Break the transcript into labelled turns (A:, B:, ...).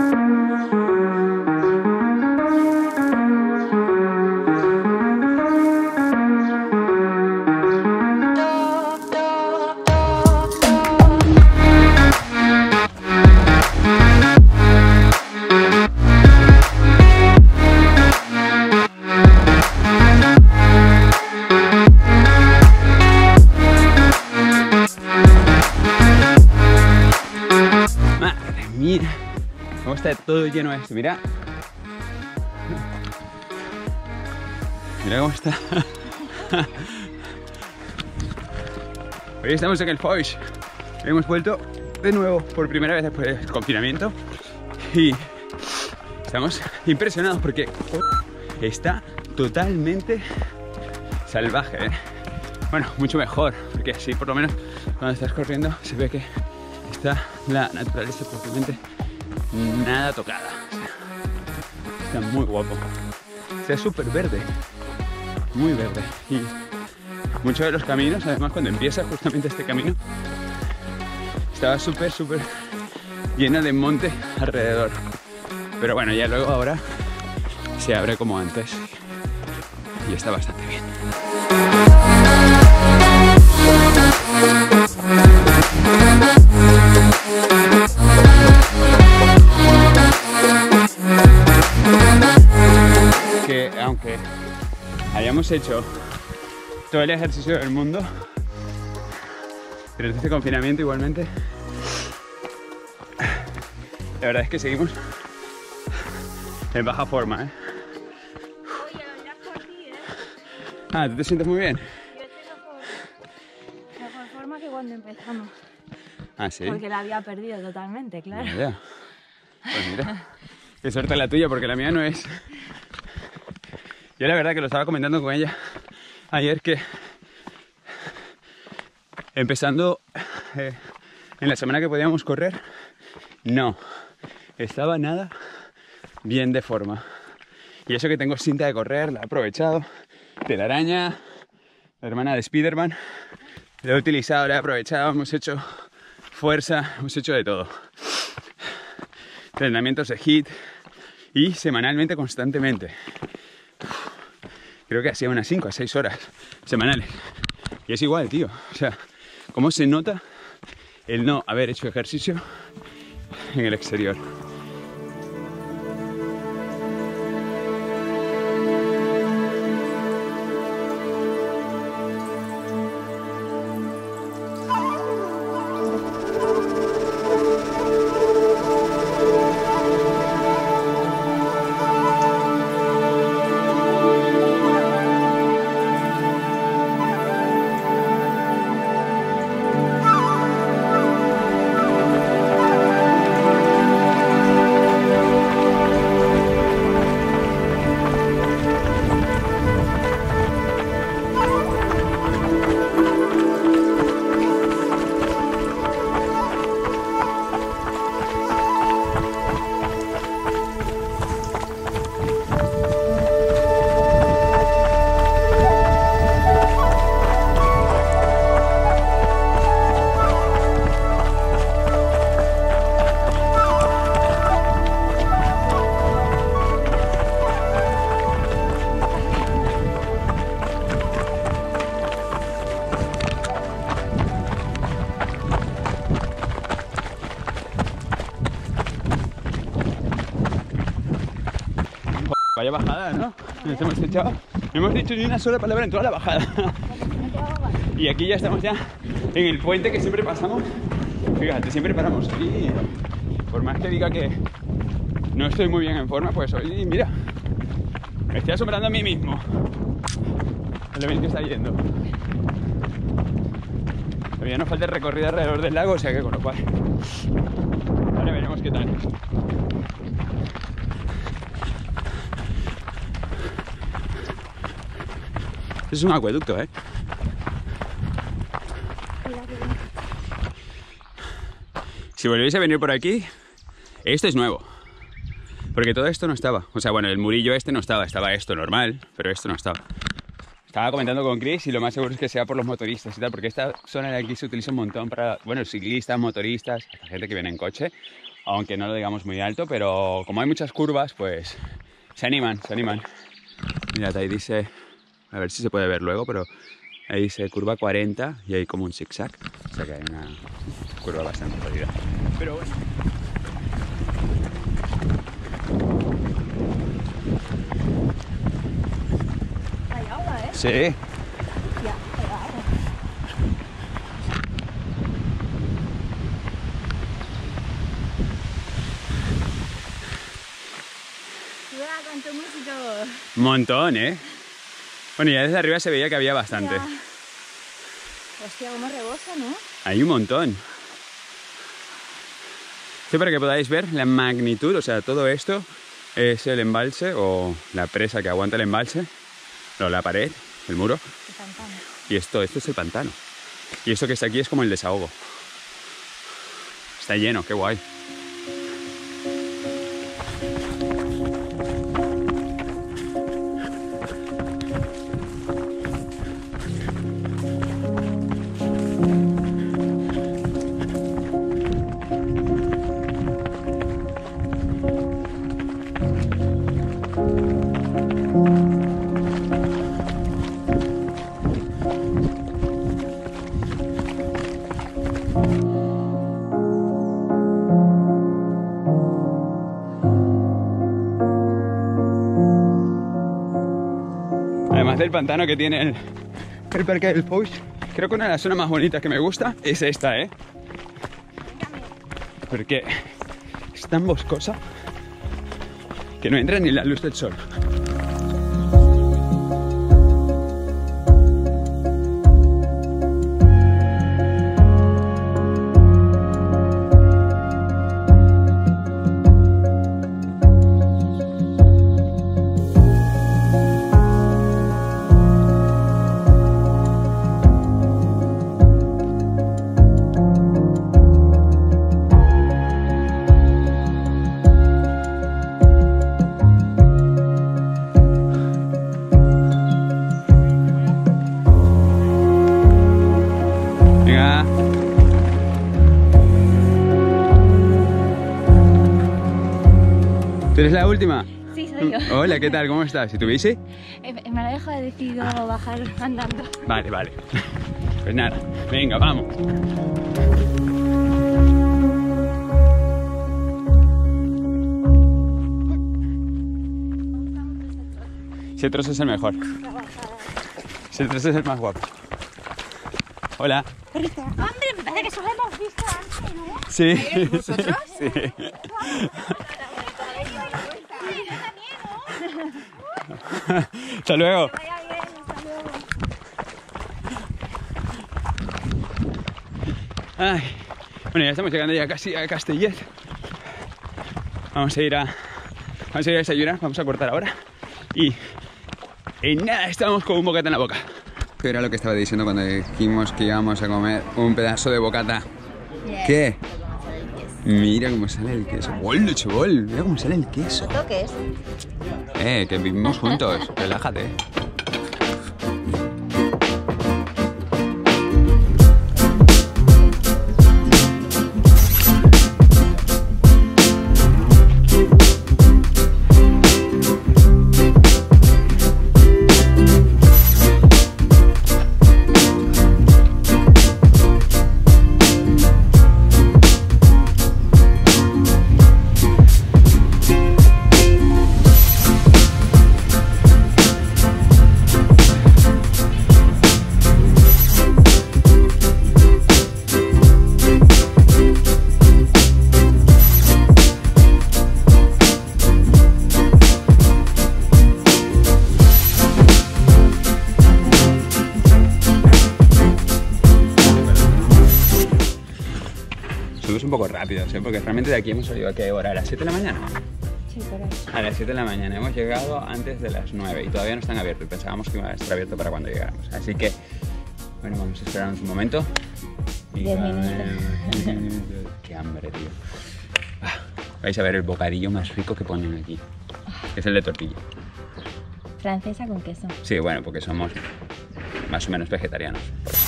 A: Cómo está todo lleno de esto, mira. Mira cómo está. Hoy estamos en el Foix. Hemos vuelto de nuevo por primera vez después del confinamiento. Y estamos impresionados porque está totalmente salvaje, ¿eh? Bueno, mucho mejor, porque así por lo menos cuando estás corriendo se ve que está la naturaleza totalmente nada tocada. Está muy guapo. Está súper verde, muy verde. Y muchos de los caminos, además cuando empieza justamente este camino, estaba súper lleno de monte alrededor. Pero bueno, ya luego ahora se abre como antes y está bastante bien. Que aunque hayamos hecho todo el ejercicio del mundo durante este confinamiento igualmente, la verdad es que seguimos en baja forma, ¿eh?
B: Oye, ya por ti, ¿eh?
A: Ah, ¿tú te sientes muy bien?
B: Yo estoy mejor forma que cuando empezamos.
A: Ah, sí.
B: Porque la había perdido totalmente, claro.
A: Ya. Pues mira, qué suerte la tuya, porque la mía no es. Yo la verdad que lo estaba comentando con ella ayer, que empezando en la semana que podíamos correr, no estaba nada bien de forma. Y eso que tengo cinta de correr, la he aprovechado. Telaraña, la hermana de Spiderman, la he utilizado, la he aprovechado, hemos hecho fuerza, hemos hecho de todo. Entrenamientos de HIIT y semanalmente, constantemente. Creo que hacía unas 5 a 6 horas semanales. Y es igual, tío. O sea, cómo se nota el no haber hecho ejercicio en el exterior. Vaya bajada, ¿no? Nos hemos echado, no hemos dicho ni una sola palabra en toda la bajada. Y aquí ya estamos ya en el puente que siempre pasamos. Fíjate, siempre paramos aquí. Por más que diga que no estoy muy bien en forma, pues hoy, mira, me estoy asombrando a mí mismo. Lo bien que está yendo. Todavía nos falta el recorrido alrededor del lago, o sea que con lo cual ahora veremos qué tal. Es un acueducto, ¿eh? Si volvéis a venir por aquí, esto es nuevo. Porque todo esto no estaba. O sea, bueno, el murillo este no estaba. Estaba esto normal, pero esto no estaba. Estaba comentando con Chris y lo más seguro es que sea por los motoristas y tal. Porque esta zona de aquí se utiliza un montón para, bueno, ciclistas, motoristas, gente que viene en coche. aunque no lo digamos muy alto, pero como hay muchas curvas, pues se animan. Mirad, ahí dice, a ver si se puede ver luego, pero ahí dice curva 40 y hay como un zigzag, o sea que hay una curva bastante jodida. Pero bueno.
B: Hay agua, ¿eh?
A: Sí.
B: Ya, hay agua. Cuidado con tu música.
A: Un montón, ¿eh? Bueno, ya desde arriba se veía que había bastante.
B: Ya. Hostia, cómo rebosa, ¿no?
A: Hay un montón. Sí, para que podáis ver la magnitud, o sea, todo esto es el embalse o la presa que aguanta el embalse, no, la pared, el muro,
B: El pantano.
A: y esto es el pantano. Y esto que está aquí es como el desahogo. Está lleno, qué guay. Además del pantano que tiene el parque del Foix, creo que una de las zonas más bonitas que me gusta es esta, ¿eh? Porque es tan boscosa que no entra ni la luz del sol. Venga. ¿Tú eres la última?
B: Sí, soy yo.
A: Hola, ¿qué tal? ¿Cómo estás? ¿Y tu bici?
B: Me la dejo de decidido bajar andando.
A: Vale, vale. Pues nada, venga, vamos. Ese trozo es el mejor. Ese trozo es el más guapo. Hola.
B: ¡Hombre! Me parece que eso lo hemos visto antes, ¿no?
A: Sí.
B: ¿Eres vosotros?
A: Sí. Hasta luego.
B: Vaya bien, hasta luego.
A: Ay. Bueno, ya estamos llegando ya casi a Castellet. Vamos a ir a desayunar, vamos a cortar ahora. Y en nada, estamos con un bocata en la boca. ¿Qué era lo que estaba diciendo cuando dijimos que íbamos a comer un pedazo de bocata?
B: Yeah.
A: ¿Qué? Mira cómo sale el queso. ¡Hola, chaval! Mira cómo sale el queso.
B: ¿Esto qué es?
A: Que vivimos juntos. Relájate. Subimos un poco rápido, ¿sí? Porque realmente de aquí hemos salido a qué hora, a las 7 de la mañana.
B: Sí, por eso.
A: A las 7 de la mañana, hemos llegado antes de las 9 y todavía no están abiertos. Pensábamos que iba a estar abierto para cuando llegáramos. Así que, bueno, vamos a esperarnos un momento.
B: 10 minutos.
A: Qué hambre, tío. Vais a ver el bocadillo más rico que ponen aquí. Es el de tortilla.
B: Francesa con queso.
A: Sí, bueno, porque somos más o menos vegetarianos.